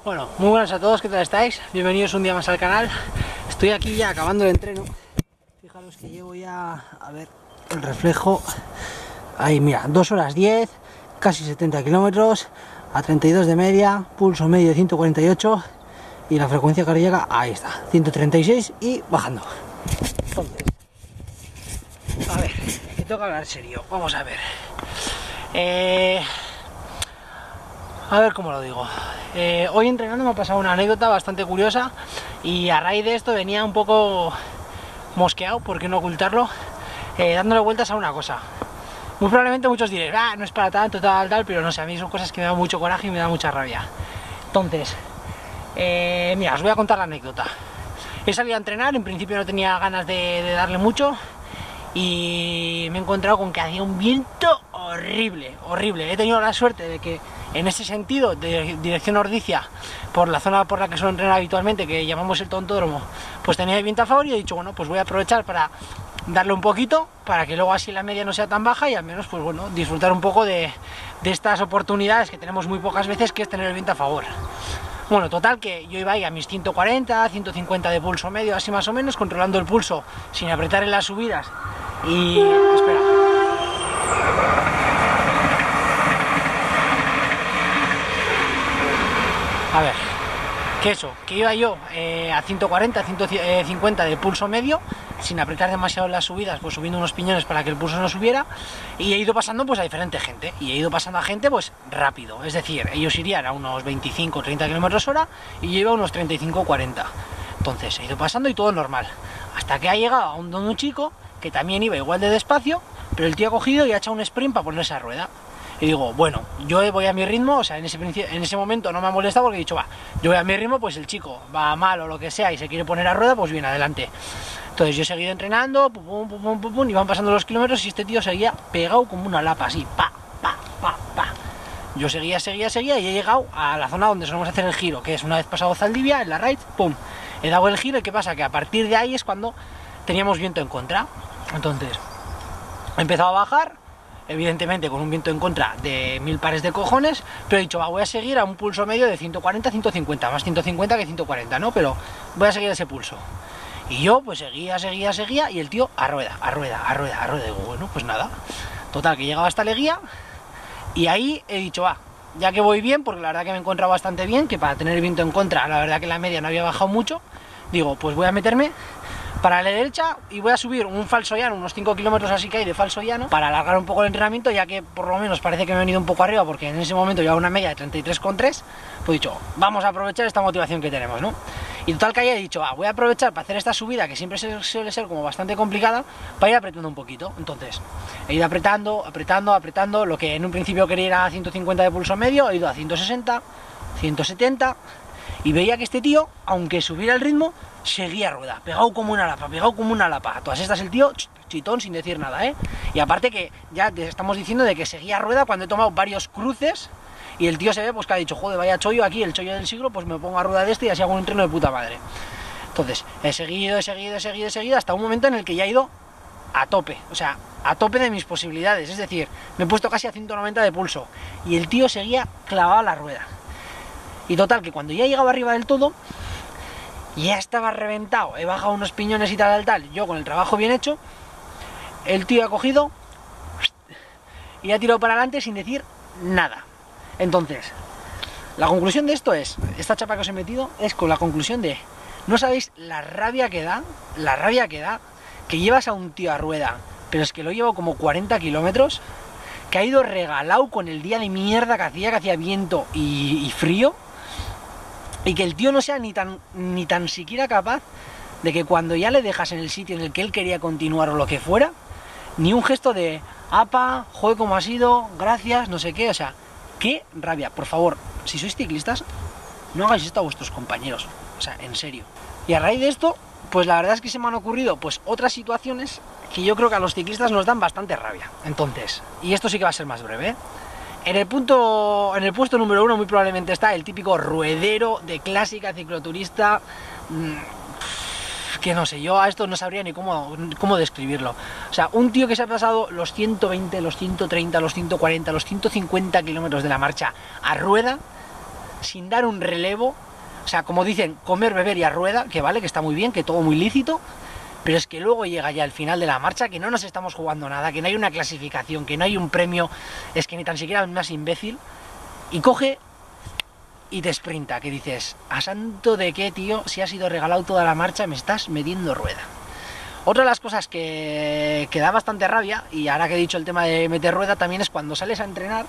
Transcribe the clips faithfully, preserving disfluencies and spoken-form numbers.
Bueno, muy buenas a todos, ¿qué tal estáis? Bienvenidos un día más al canal. Estoy aquí ya acabando el entreno. Fijaros que llevo ya, a ver, el reflejo. Ahí, mira, dos horas diez, casi setenta kilómetros, a treinta y dos de media, pulso medio de ciento cuarenta y ocho y la frecuencia cardíaca, ahí está, ciento treinta y seis y bajando. Entonces, a ver, que tengo que hablar serio, vamos a ver. Eh... A ver cómo lo digo. Eh, hoy entrenando me ha pasado una anécdota bastante curiosa y a raíz de esto venía un poco mosqueado, por qué no ocultarlo, eh, dándole vueltas a una cosa. Muy probablemente muchos diréis, ah, no es para tanto, tal, tal, pero no sé, a mí son cosas que me dan mucho coraje y me dan mucha rabia. Entonces, eh, mira, os voy a contar la anécdota. He salido a entrenar, en principio no tenía ganas de, de darle mucho y me he encontrado con que hacía un viento horrible, horrible. He tenido la suerte de que en ese sentido, de dirección Ordicia, por la zona por la que suelo entrenar habitualmente, que llamamos el tontódromo, pues tenía el viento a favor y he dicho, bueno, pues voy a aprovechar para darle un poquito, para que luego así la media no sea tan baja y al menos, pues bueno, disfrutar un poco de, de estas oportunidades que tenemos muy pocas veces, que es tener el viento a favor. Bueno, total que yo iba ahí a mis ciento cuarenta, ciento cincuenta de pulso medio, así más o menos, controlando el pulso sin apretar en las subidas y... espera. A ver, que eso, que iba yo eh, a ciento cuarenta, ciento cincuenta de pulso medio, sin apretar demasiado en las subidas, pues subiendo unos piñones para que el pulso no subiera, y he ido pasando pues a diferente gente, y he ido pasando a gente pues rápido, es decir, ellos irían a unos veinticinco o treinta kilómetros hora, y yo iba a unos treinta y cinco o cuarenta, entonces he ido pasando y todo normal, hasta que ha llegado a un, un chico que también iba igual de despacio, pero el tío ha cogido y ha echado un sprint para ponerse a rueda. Y digo, bueno, yo voy a mi ritmo, o sea, en ese, en ese momento no me ha molestado porque he dicho, va, yo voy a mi ritmo, pues el chico va mal o lo que sea y se quiere poner a rueda, pues bien, adelante. Entonces yo he seguido entrenando, pum, pum, pum, pum, pum, pum, y van pasando los kilómetros y este tío seguía pegado como una lapa, así, pa, pa, pa, pa. Yo seguía, seguía, seguía y he llegado a la zona donde solemos hacer el giro, que es una vez pasado Zaldivia, en la raid, pum, he dado el giro y ¿qué pasa? Que a partir de ahí es cuando teníamos viento en contra. Entonces, he empezado a bajar, evidentemente con un viento en contra de mil pares de cojones, pero he dicho, va, voy a seguir a un pulso medio de ciento cuarenta a ciento cincuenta, más ciento cincuenta que ciento cuarenta, ¿no? Pero voy a seguir ese pulso. Y yo pues seguía, seguía, seguía, y el tío a rueda, a rueda, a rueda, a rueda. Digo, bueno, pues nada. Total, que llegaba hasta Leguía, y ahí he dicho, va, ya que voy bien, porque la verdad que me he encontrado bastante bien, que para tener el viento en contra, la verdad que la media no había bajado mucho, digo, pues voy a meterme para la derecha y voy a subir un falso llano, unos cinco kilómetros así que hay de falso llano, para alargar un poco el entrenamiento, ya que por lo menos parece que me he venido un poco arriba, porque en ese momento llevaba una media de treinta y tres coma tres, pues he dicho, vamos a aprovechar esta motivación que tenemos, ¿no? Y total que ahí he dicho, ah, voy a aprovechar para hacer esta subida, que siempre suele ser como bastante complicada, para ir apretando un poquito. Entonces, he ido apretando, apretando, apretando, lo que en un principio quería ir a ciento cincuenta de pulso medio, he ido a ciento sesenta, ciento setenta, y veía que este tío, aunque subiera el ritmo, seguía a rueda, pegado como una lapa, pegado como una lapa. A todas estas el tío, chitón, sin decir nada, ¿eh? Y aparte que ya te estamos diciendo de que seguía a rueda cuando he tomado varios cruces y el tío se ve pues que ha dicho, joder, vaya chollo aquí, el chollo del siglo, pues me pongo a rueda de este y así hago un entreno de puta madre. Entonces, he seguido, he seguido, he seguido, he seguido, hasta un momento en el que ya he ido a tope, o sea, a tope de mis posibilidades, es decir, me he puesto casi a ciento noventa de pulso y el tío seguía clavado a la rueda. Y total, que cuando ya llegaba arriba del todo, ya estaba reventado, he bajado unos piñones y tal, tal, tal, yo con el trabajo bien hecho, el tío ha cogido y ha tirado para adelante sin decir nada. Entonces, la conclusión de esto es, esta chapa que os he metido, es con la conclusión de, no sabéis la rabia que da, la rabia que da, que llevas a un tío a rueda, pero es que lo llevo como cuarenta kilómetros, que ha ido regalado con el día de mierda que hacía, que hacía viento y, y frío, y que el tío no sea ni tan, ni tan siquiera capaz de que cuando ya le dejas en el sitio en el que él quería continuar o lo que fuera, ni un gesto de, apa, joder, cómo ha sido, gracias, no sé qué, o sea, qué rabia. Por favor, si sois ciclistas, no hagáis esto a vuestros compañeros, o sea, en serio. Y a raíz de esto, pues la verdad es que se me han ocurrido pues otras situaciones que yo creo que a los ciclistas nos dan bastante rabia. Entonces, y esto sí que va a ser más breve, ¿eh? En el punto, en el puesto número uno muy probablemente está el típico ruedero de clásica cicloturista, mmm, que no sé, yo a esto no sabría ni cómo, cómo describirlo. O sea, un tío que se ha pasado los ciento veinte, los ciento treinta, los ciento cuarenta, los ciento cincuenta kilómetros de la marcha a rueda, sin dar un relevo. O sea, como dicen, comer, beber y a rueda, que vale, que está muy bien, que todo muy lícito, pero es que luego llega ya el final de la marcha, que no nos estamos jugando nada, que no hay una clasificación, que no hay un premio, es que ni tan siquiera el más imbécil, y coge y te sprinta, que dices, ¿a santo de qué, tío? Si has sido regalado toda la marcha, me estás metiendo rueda. Otra de las cosas que, que da bastante rabia, y ahora que he dicho el tema de meter rueda, también es cuando sales a entrenar,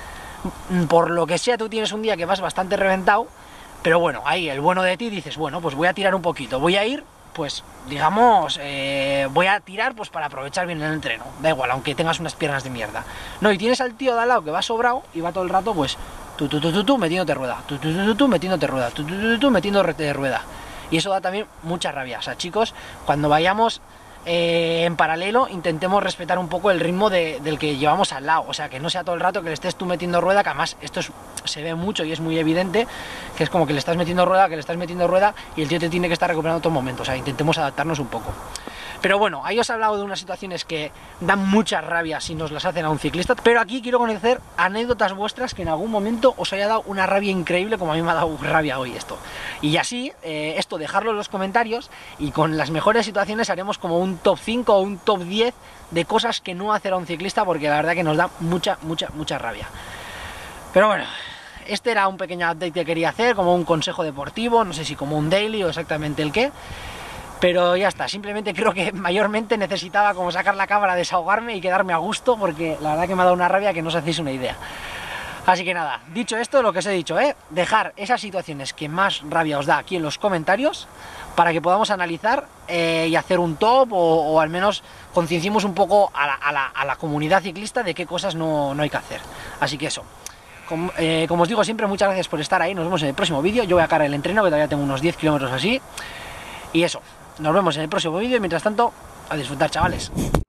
por lo que sea, tú tienes un día que vas bastante reventado, pero bueno, ahí el bueno de ti dices, bueno, pues voy a tirar un poquito, voy a ir, pues, digamos, eh, voy a tirar pues para aprovechar bien el entreno, da igual, aunque tengas unas piernas de mierda. No, y tienes al tío de al lado que va sobrado y va todo el rato, pues, tú, tú, tú, tú, tú, metiéndote rueda, tú, tú, tú, tú, tú, metiéndote rueda, tú, tú, tú, tú, metiéndote rueda. Y eso da también mucha rabia. O sea, chicos, cuando vayamos eh, en paralelo, intentemos respetar un poco el ritmo de, del que llevamos al lado. O sea, que no sea todo el rato que le estés tú metiendo rueda, que además esto es, se ve mucho y es muy evidente, que es como que le estás metiendo rueda, que le estás metiendo rueda y el tío te tiene que estar recuperando todo momento. O sea, intentemos adaptarnos un poco. Pero bueno, ahí os he hablado de unas situaciones que dan mucha rabia si nos las hacen a un ciclista, pero aquí quiero conocer anécdotas vuestras que en algún momento os haya dado una rabia increíble como a mí me ha dado rabia hoy esto. Y así, eh, esto dejarlo en los comentarios y con las mejores situaciones haremos como un top cinco o un top diez de cosas que no hacer a un ciclista, porque la verdad que nos da mucha, mucha, mucha rabia. Pero bueno, este era un pequeño update que quería hacer, como un consejo deportivo, no sé si como un daily o exactamente el qué. Pero ya está, simplemente creo que mayormente necesitaba como sacar la cámara, desahogarme y quedarme a gusto, porque la verdad que me ha dado una rabia que no os hacéis una idea. Así que nada, dicho esto, lo que os he dicho, ¿eh? Dejar esas situaciones que más rabia os da aquí en los comentarios para que podamos analizar eh, y hacer un top, o, o al menos concienciemos un poco a la, a, la, a la comunidad ciclista de qué cosas no, no hay que hacer. Así que eso. Como, eh, como os digo siempre, muchas gracias por estar ahí, nos vemos en el próximo vídeo. Yo voy a acabar el entreno, que todavía tengo unos diez kilómetros así. Y eso. Nos vemos en el próximo vídeo y mientras tanto, a disfrutar, chavales.